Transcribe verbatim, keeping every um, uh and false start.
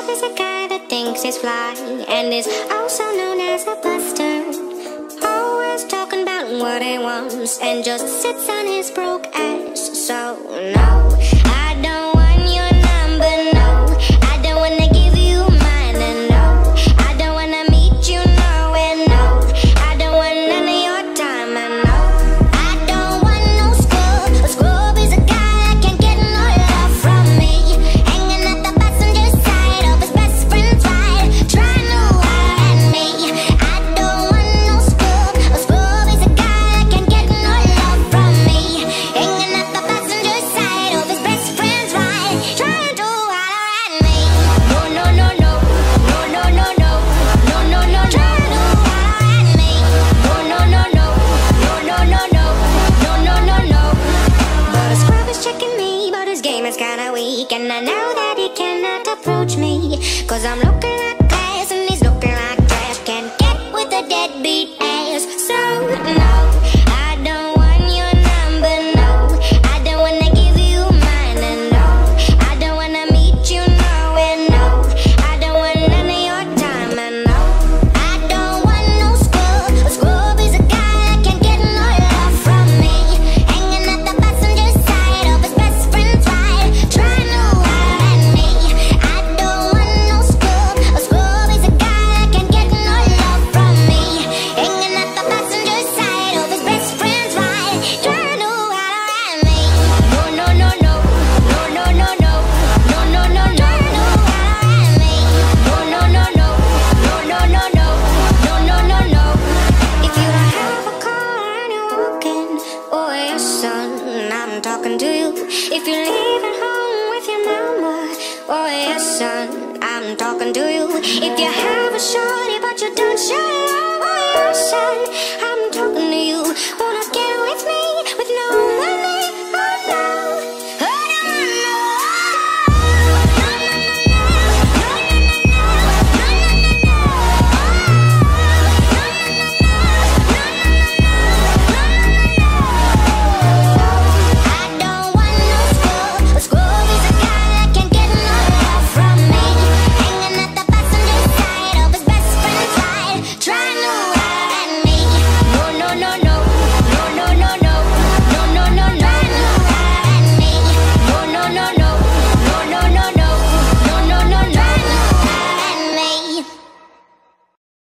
is a guy that thinks he's fly and is also known as a buster. Always talking about what he wants and just sits on his broke ass. So no, I don't want your number, no. I don't wanna give you mine, and no, I don't wanna meet you nowhere, no. I don't want none of your time, and no, I don't want no scrub. A scrub is a guy that can't get no love from me, hanging at the passenger side of his best friend's ride, trying to holler at me. I don't want no scrub. A scrub is a guy that can't get no love from me, hanging at the passenger side of his best friend's ride, trying to holler at me. No, no, no, no, no, no, no, no, no, no, no, trying to holler at me. No, no, no, no, no, no, no, no, no, no, no, no. But a scrub is checking me, but his game is kinda weak, and I know that he cannot approach me, cause I'm looking like glass and he's looking like trash. Can't get with a deadbeat ass. So no, I don't want your number, no. I don't wanna give you mine, and no, I don't wanna meet you nowhere, no. I don't want none of your time, and no, I don't want no scrub. A scrub is a guy that can't get no love from me, hanging at the passenger side of his best friend's ride, trying to holler at me. I don't want no scrub. A scrub is a guy that can't get no love from me, hanging at the passenger side of his best friend's ride, trying to holler at me. No, no, no, no, no, no, no, no, no, no, no, no, trying to holler at me. No, no, no, no, no, no, no, no, no, no, no, no. If you don't have a car and you're walking, oh yes, son, I'm talking to you. If you're leaving home with your mama, oh yes, son, I'm talking to you. If you have a shorty but you don't show it off, oh yes, son,